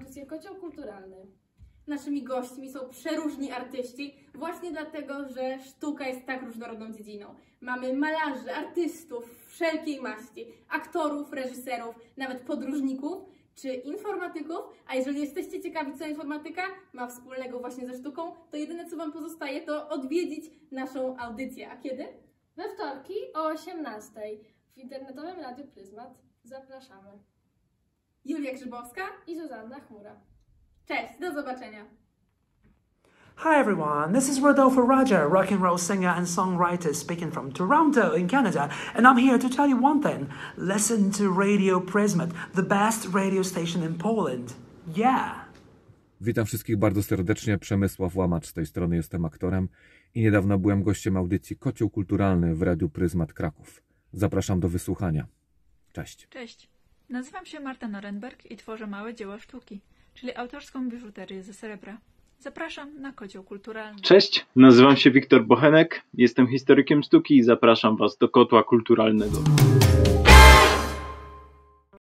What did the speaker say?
audycję Kocioł Kulturalny. Naszymi gośćmi są przeróżni artyści, właśnie dlatego, że sztuka jest tak różnorodną dziedziną. Mamy malarzy, artystów wszelkiej maści, aktorów, reżyserów, nawet podróżników czy informatyków, a jeżeli jesteście ciekawi, co informatyka ma wspólnego właśnie ze sztuką, to jedyne, co Wam pozostaje, to odwiedzić naszą audycję. A kiedy? We wtorki o 18:00 w internetowym Radiu Pryzmat. Zapraszamy. Julia Grzybowska I Zuzanna Chmura. Cześć, do zobaczenia. Hi everyone, this is Rodolfo Roger, rock and roll singer and songwriter speaking from Toronto in Canada, and I'm here to tell you one thing. Listen to Radio Prismat, the best radio station in Poland. Yeah! Witam wszystkich bardzo serdecznie, Przemysław Łamacz z tej strony, jestem aktorem i niedawno byłem gościem audycji Kocioł Kulturalny w Radiu Pryzmat Kraków. Zapraszam do wysłuchania. Cześć. Cześć, nazywam się Marta Norenberg i tworzę małe dzieła sztuki, czyli autorską biżuterię ze srebra. Zapraszam na Kocioł Kulturalny. Cześć, nazywam się Wiktor Bochenek, jestem historykiem sztuki i zapraszam Was do Kotła Kulturalnego.